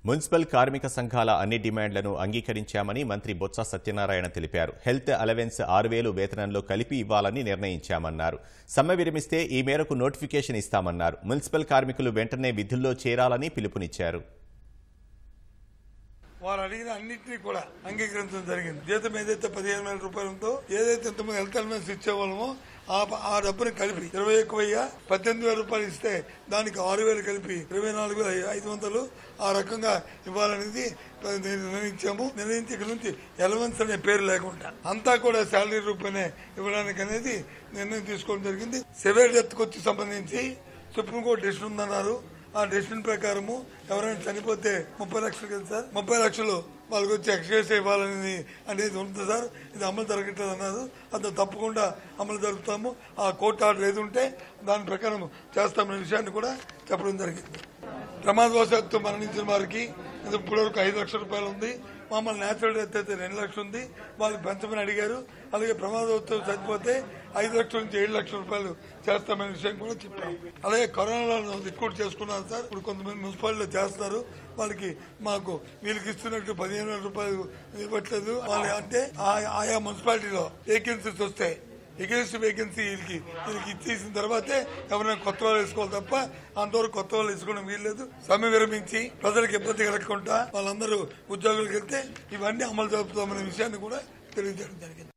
Municipal కార్మిక సంఘాల అన్ని డిమాండ్లను అంగీకరించామని మంత్రి బొత్స సత్యనారాయణ తెలిపారు. హెల్త్ అలవెన్స్ 6,000 వేతనంలో కలిపి ఇవ్వాలని నిర్ణయించామన్నారు. సమ్మె విరమిస్తే ఈ మేరకు నోటిఫికేషన్ ఇస్తామన్నారు. మున్సిపల్ కార్మికులు వెంటనే విధుల్లో చేరాలని పిలుపునిచ్చారు. వారు అడిగిన అన్నింటినీ కూడా అంగీకరించడం జరిగింది. జీతం ఏదైతే 15,000 రూపాయలు ఉందో, ఏదైతే ఇంతమంది హెల్త్ అలవెన్స్ ఇచ్చేవాళ్ళమో ఆ డబ్బుని కలిపి 21,018,000 రూపాయలు ఇస్తే దానికి 6,000 కలిపి 24,500 ఆ రకంగా ఇవ్వాలనేది నిర్ణయించి ఇక్కడ నుంచి అలవెన్స్ అనే పేరు లేకుండా అంతా కూడా శాలరీ రూపాయనే ఇవ్వడానికి అనేది నిర్ణయం తీసుకోవడం జరిగింది. సివియర్ డెత్ వచ్చి సంబంధించి సుప్రీంకోర్టు డెసిషన్ ఉందన్నారు. ఆ డెసిషన్ ప్రకారము ఎవరైనా చనిపోతే 30 లక్షలు కదా సార్, 30 లక్షలు వాళ్ళకి వచ్చి ఎక్స్గ్రేస్ అనేది ఉంటుంది సార్. ఇది అమలు జరగట్లేదు అన్నారు. అది తప్పకుండా అమలు జరుపుతాము. ఆ కోర్టు ఆర్డర్ ఏది ఉంటే దాని ప్రకారం చేస్తామనే విషయాన్ని కూడా చెప్పడం జరిగింది. ప్రమాదవశాత్తు మరణించిన వారికి ఇప్పటివరకు 5 లక్షల రూపాయలు ఉంది. మామూలు నేచురల్ డెత్ అయితే 2 లక్షలు ఉంది. వాళ్ళు పెంచమని అడిగారు. అలాగే ప్రమాదవశాత్తు చనిపోతే 5 లక్షల నుంచి 7 లక్షల రూపాయలు చేస్తామనే విషయం కూడా చెప్పాము. అలాగే కరోనాలో రిక్రూట్ చేసుకున్నారు సార్. ఇప్పుడు కొంతమంది మున్సిపాలిటీలో చేస్తున్నారు. వాళ్ళకి మాకు వీళ్ళకి ఇస్తున్నట్టు 15,000 రూపాయలు ఇవ్వట్లేదు. వాళ్ళు అంటే ఆయా మున్సిపాలిటీలో వేకెన్సీస్ వస్తాయి. వేకెన్సీ వీళ్ళకి ఇచ్చేసిన తర్వాతే ఎవరైనా కొత్త వాళ్ళు వేసుకోవాలి తప్ప అంతవరకు కొత్త వాళ్ళు వేసుకోవడం వీల్లేదు. సమ్మె విరమించి ప్రజలకు ఇబ్బంది కలగకుండా వాళ్ళందరూ ఉద్యోగులకు వెళ్తే ఇవన్నీ అమలు జరుపుతామనే విషయాన్ని కూడా తెలియజేయడం జరిగింది.